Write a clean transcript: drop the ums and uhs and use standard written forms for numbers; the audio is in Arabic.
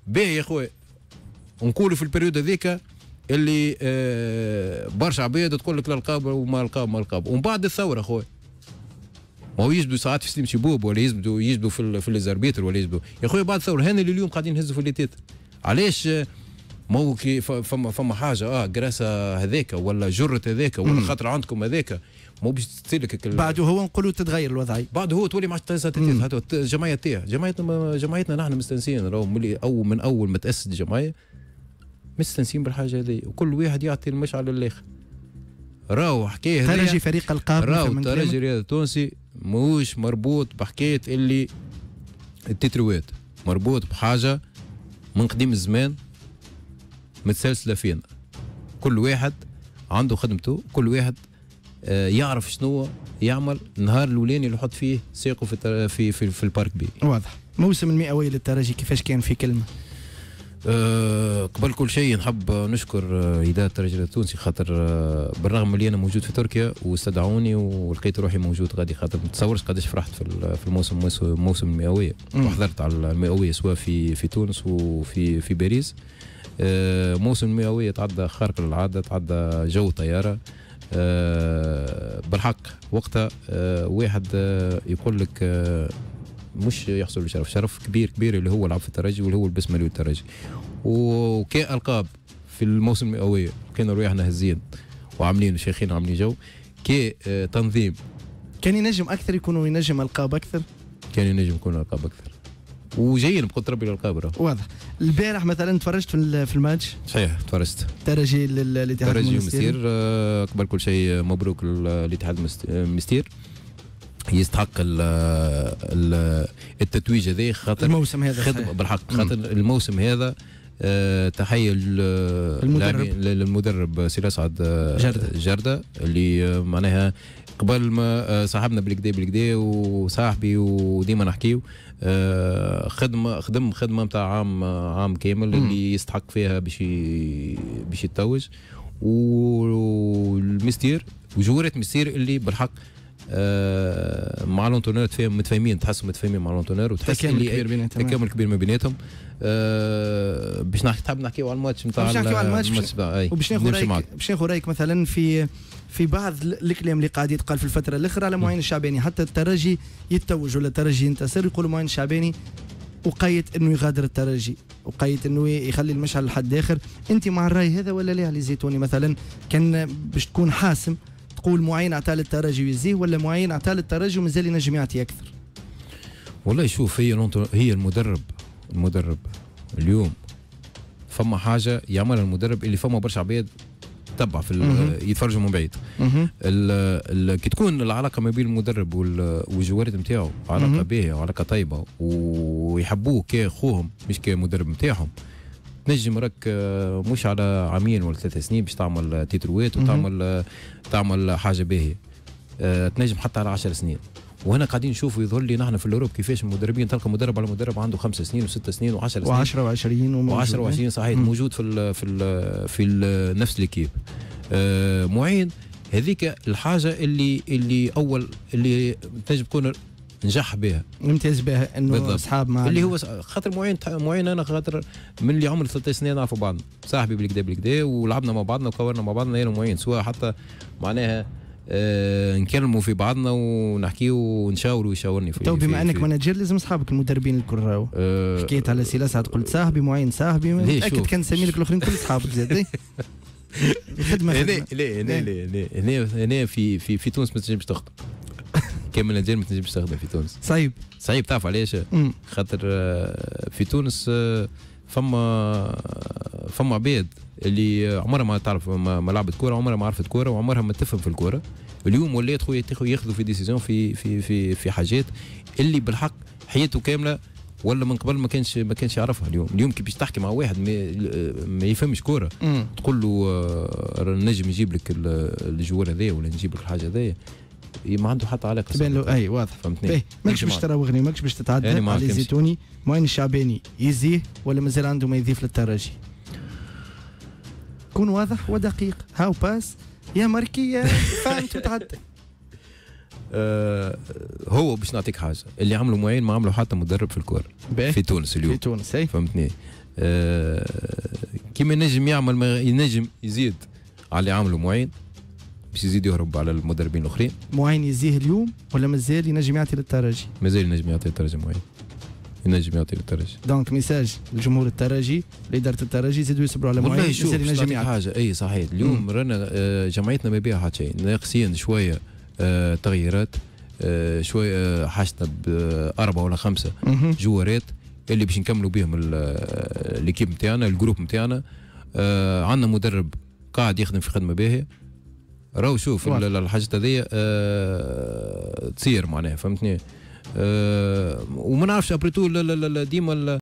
باهي يا خويا نقولوا في البريود هذيك اللي برشا عباد تقول لك لا القاب وما القاب ما القاب، ومن بعد الثوره خويا ما هو يجبدوا ساعات في سليم شبوب ولا يجبدوا في الزربيتر ولا يجبدوا يا خويا بعد الثوره هنا اللي اليوم قاعدين نهزوا في الليتات. علاش؟ ما هو كي فما حاجه قراسه هذاك ولا جره هذاك ولا خاطر عندكم هذاك مو باش تسلك بعده هو نقولوا تتغير الوضعيه، بعده هو تولي مع الجمعيه تاعه. جمعيتنا نحن مستانسين راهو من اول ما تاسست الجمعيه مستانسين بالحاجه هذه، وكل واحد يعطي المشعل للاخر. راهو حكايه ترجي فريق القاب راهو ترجي الرياض التونسي موش مربوط بحكايه اللي التتروات، مربوط بحاجه من قديم الزمان متسلسله فينا. كل واحد عنده خدمته، كل واحد يعرف شنو يعمل النهار الاولاني اللي يحط فيه ساقه في البارك بي. واضح. موسم المئوي للترجي كيفاش كان في كلمه؟ قبل كل شيء نحب نشكر إدارة الترجي التونسي، خاطر بالرغم اللي أنا موجود في تركيا واستدعوني ولقيت روحي موجود غادي، خاطر ما تصورش قداش فرحت في الموسم المئوية، وحضرت على المئوية سواء في تونس وفي باريس. موسم المئوية تعدى خارق للعادة، تعدى جو طيارة. بالحق وقتها واحد يقول لك مش يحصل بشرف، شرف كبير اللي هو لعب في الترجي واللي هو البسمة الترجي. وكان ألقاب في الموسم المئوية كانوا رواحنا هزين وعاملين شيخين وعاملين جو. كي تنظيم كان ينجم أكثر يكونوا ينجم ألقاب أكثر، كان ينجم يكون ألقاب أكثر وجايين بقدر ربي الألقاب. واضح. البارح مثلا تفرجت في الماتش؟ صحيح تفرجت. ترجي الاتحاد المستير. قبل كل شيء مبروك الاتحاد المستير، يستحق التتويج هذا خاطر الموسم هذا خدمه بالحق، خاطر الموسم هذا. تحيه للمدرب سي اسعد جردة اللي معناها قبل ما صاحبنا بالكدا وصاحبي وديما نحكيو. خدمه نتاع عام كامل اللي يستحق فيها باش يتوج. والمستير وجورة مستير اللي بالحق مع لونتونير متفاهمين، تحسوا متفاهمين مع لونتونير، وتحس اللي تكامل كبير ما بيناتهم. باش نحب نحكيو على الماتش نتاع وباش ناخذ رايك مثلا في بعض الكلام اللي قاعد يتقال في الفتره الاخرى على معين الشعباني. حتى الترجي يتوج ولا الترجي ينتصر يقولوا معين الشعباني وقيت انه يغادر الترجي، وقيت انه يخلي المشعل لحد اخر. انت مع الراي هذا ولا لا؟ علي زيتوني مثلا كان باش تكون حاسم تقول معين اعطى للترجي ويزيه، ولا معين اعطى للترجي ومازال ينجم يعطي اكثر؟ والله شوف، هي المدرب اليوم فما حاجه يعملها المدرب اللي فما برشا عباد تبع في يتفرجوا من بعيد. كي تكون العلاقه ما بين المدرب والجوارات نتاعو علاقه باهيه وعلاقه طيبه ويحبوه كاخوهم مش كمدرب نتاعهم، تنجم راك مش على عامين ولا 3 سنين باش تعمل تيتروات تعمل حاجه باهيه، تنجم حتى على 10 سنين. وهنا قاعدين نشوفوا يظهر لي نحن في الاوروب كيفاش المدربين تلقى مدرب على مدرب عنده 5 سنين و6 سنين و10 سنين و10 و20 صحيح موجود في نفس الكيب. معين هذيك الحاجه اللي اول اللي تنجم تكون نجح بها نمتاز بها انه اصحاب مع اللي هو خاطر معين انا خاطر من اللي عمر 3 سنين نعرفوا بعضنا، صاحبي بالكدا ولعبنا مع بعضنا وكورنا مع بعضنا انا ومعين، سواء حتى معناها نكلموا في بعضنا ونحكيو ونشاوروا ويشاورني في. تو بما انك مانجر لازم اصحابك المدربين الكل راهو. حكيت على سي اسعد قلت صاحبي معين صاحبي، اكيد كان سمي لك الاخرين كل اصحابك زاد. الخدمه هنا في تونس ما تنجمش تخدم كامل الجيل، ما تنجمش تخدم في تونس. صعيب تعرف علاش؟ خاطر في تونس فما عباد اللي عمرها ما تعرف ما لعبت كوره، عمرها ما عرفت كوره، وعمرها ما تفهم في الكوره. اليوم ولات خويا ياخذوا في ديسيزيون في حاجات اللي بالحق حياته كامله ولا من قبل ما كانش يعرفها. اليوم كي باش تحكي مع واحد ما يفهمش كوره تقول له نجم يجيب لك الجوار هذايا ولا نجيب لك الحاجه هذايا، ما عنده حتى علاقه. تبان له اي واضح. فهمتني؟ ماكش باش تراوغني، ماكش باش تتعدى يعني على زيتوني. معين الشعباني يزيه ولا مازال عنده ما يضيف للترجي؟ كون واضح ودقيق. هاو باس يا ماركي فهمت وتعدى. هو باش نعطيك حاجه اللي عملوا معين ما عملوا حتى مدرب في الكوره في تونس اليوم. في تونس اي فهمتني. كيما ينجم يعمل ينجم يزيد على اللي عملوا معين باش يزيد يهرب على المدربين الاخرين. معين يزيه اليوم ولا مازال ينجم يعطي للترجي؟ مازال ينجم يعطي للترجي معين. ينجم يعطي للترجي. دونك ميساج لجمهور الترجي لإدارة الترجي يزيدوا يصبروا على معين مازال ينجم يعطي حاجه. اي صحيح اليوم رانا جمعيتنا ما بيها حتى شيء، ناقصين شويه تغييرات، شويه حاجتنا ب4 ولا 5 جوارات اللي باش نكملوا بهم ليكيب نتاعنا الجروب نتاعنا. عندنا مدرب قاعد يخدم في خدمه باهيه. راهو شوف الحاجات هذيا تصير معناها فهمتني. وما نعرفش ابريتو ديما